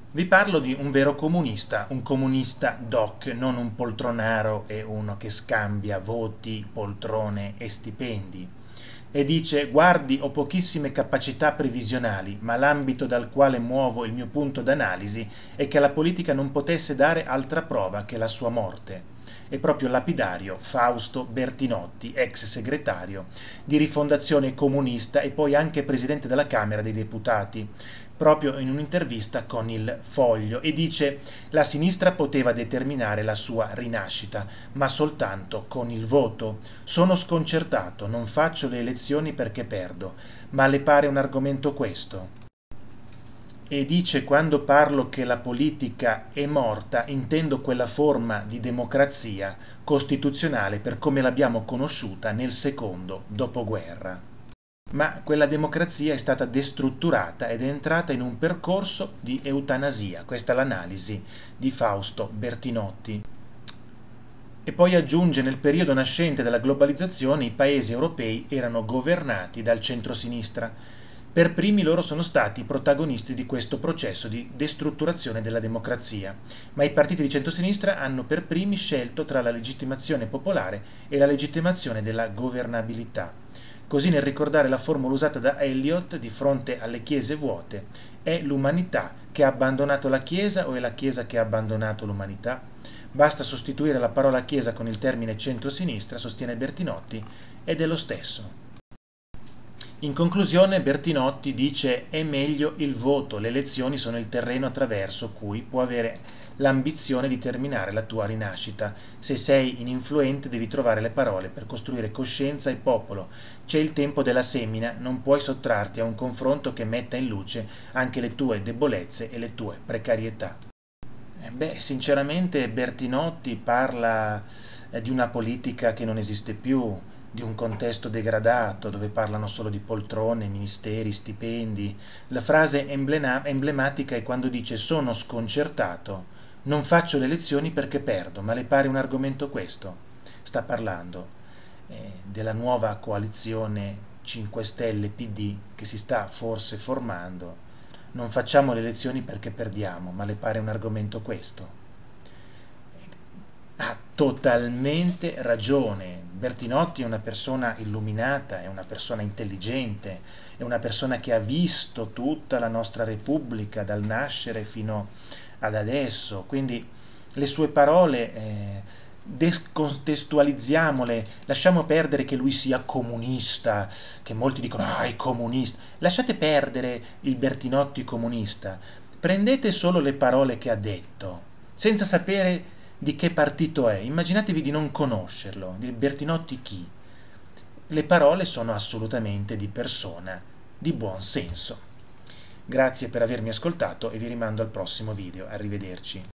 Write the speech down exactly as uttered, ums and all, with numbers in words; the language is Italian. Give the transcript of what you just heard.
Vi parlo di un vero comunista, un comunista doc, non un poltronaro e uno che scambia voti, poltrone e stipendi. E dice: guardi, ho pochissime capacità previsionali, ma l'ambito dal quale muovo il mio punto d'analisi è che la politica non potesse dare altra prova che la sua morte. È proprio lapidario Fausto Bertinotti, ex segretario di Rifondazione Comunista e poi anche presidente della Camera dei Deputati, proprio in un'intervista con il Foglio, e dice: la sinistra poteva determinare la sua rinascita, ma soltanto con il voto. Sono sconcertato, non faccio le elezioni perché perdo, ma le pare un argomento questo? E dice: quando parlo che la politica è morta, intendo quella forma di democrazia costituzionale per come l'abbiamo conosciuta nel secondo dopoguerra. Ma quella democrazia è stata destrutturata ed è entrata in un percorso di eutanasia. Questa è l'analisi di Fausto Bertinotti. E poi aggiunge: nel periodo nascente della globalizzazione i paesi europei erano governati dal centrosinistra. Per primi loro sono stati i protagonisti di questo processo di destrutturazione della democrazia, ma i partiti di centrosinistra hanno per primi scelto tra la legittimazione popolare e la legittimazione della governabilità. Così, nel ricordare la formula usata da Eliot di fronte alle chiese vuote: è l'umanità che ha abbandonato la Chiesa o è la Chiesa che ha abbandonato l'umanità? Basta sostituire la parola Chiesa con il termine centrosinistra, sostiene Bertinotti, ed è lo stesso. In conclusione, Bertinotti dice: è meglio il voto, le elezioni sono il terreno attraverso cui può avere l'ambizione di terminare la tua rinascita. Se sei ininfluente devi trovare le parole per costruire coscienza e popolo. C'è il tempo della semina, non puoi sottrarti a un confronto che metta in luce anche le tue debolezze e le tue precarietà. Eh Beh, sinceramente Bertinotti parla eh, di una politica che non esiste più, di un contesto degradato dove parlano solo di poltrone, ministeri, stipendi. La frase emblena- emblematica è quando dice: sono sconcertato, non faccio le elezioni perché perdo, ma le pare un argomento questo? Sta parlando eh, della nuova coalizione cinque Stelle P D che si sta forse formando. Non facciamo le elezioni perché perdiamo, ma le pare un argomento questo? Ha totalmente ragione. Bertinotti è una persona illuminata, è una persona intelligente, è una persona che ha visto tutta la nostra Repubblica dal nascere fino ad adesso, quindi le sue parole eh, descontestualizziamole, lasciamo perdere che lui sia comunista, che molti dicono: ah, è comunista. Lasciate perdere il Bertinotti comunista, prendete solo le parole che ha detto, senza sapere di che partito è. Immaginatevi di non conoscerlo, di Bertinotti chi? Le parole sono assolutamente di persona di buon senso. Grazie per avermi ascoltato e vi rimando al prossimo video. Arrivederci.